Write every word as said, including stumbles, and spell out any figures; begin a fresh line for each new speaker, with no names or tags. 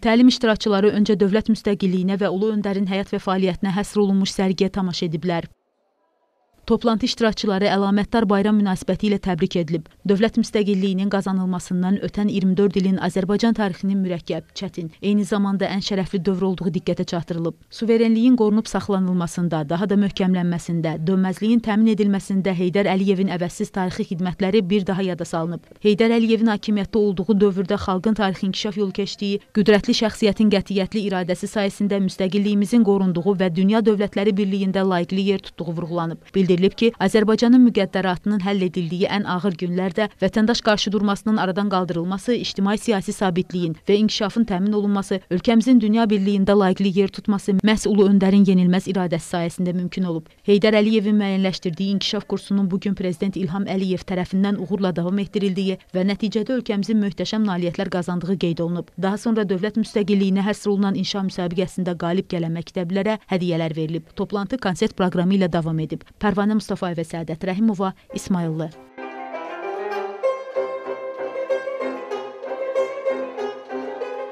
Təlim iştirakçıları öncə dövlət müstəqilliyinə və ulu öndərin həyat və fəaliyyətinə həsr olunmuş sərgiyə tamaşa ediblər. Toplantı iştirakçıları əlamətdar bayram münasibəti ilə təbrik edilib. Dövlət müstəqilliyinin qazanılmasından ötən iyirmi dörd ilin Azərbaycan tarixinin mürəkkəb, çətin, eyni zamanda ən şərəfli dövr olduğu diqqətə çatdırılıb. Suverenliyin qorunub saxlanılmasında, daha da möhkəmlənməsində, dönməzliyin təmin edilməsində Heydər Əliyevin əvəzsiz tarixi xidmətləri bir daha yada salınıb. Heydər Əliyevin hakimiyyətdə olduğu dövrdə xalqın tarixi inkişaf yolu keçdiyi, qüdrətli şəxsiyyətin qətiyyətli iradəsi sayəsində müstəqilliyimizin qorunduğu və dünya dövlətləri birliyində layiqli yer tutduğu vurğulanıb. Bildirilib ki, Azərbaycanın müqəddəratının həll edildiyi ən ağır günlərdə vətəndaş qarşıdurmasının aradan qaldırılması, ictimai-siyasi sabitliyin və inkişafın təmin olunması, ölkəmizin dünya birliyində layiqli yer tutması məhz ulu öndərin yenilməz iradəsi sayəsində mümkün olub. Heydər Əliyevin müəyyənləşdirdiyi inkişaf kursunun bugün Prezident İlham Əliyev tərəfindən uğurla davam etdirildiyi və nəticədə ölkəmizin möhtəşəm nailiyyətlər qazandığı qeyd olunub. Daha sonra dövlət müstəqilliyinə həsr olunan inşa müsabiqəsində qalib gələn məktəblilərə hədiyyələr verilib. Toplantı konsert proqramı ilə davam edib. Pərvanə Mustafayeva, Səadət Rəhimova, İsmayıllı.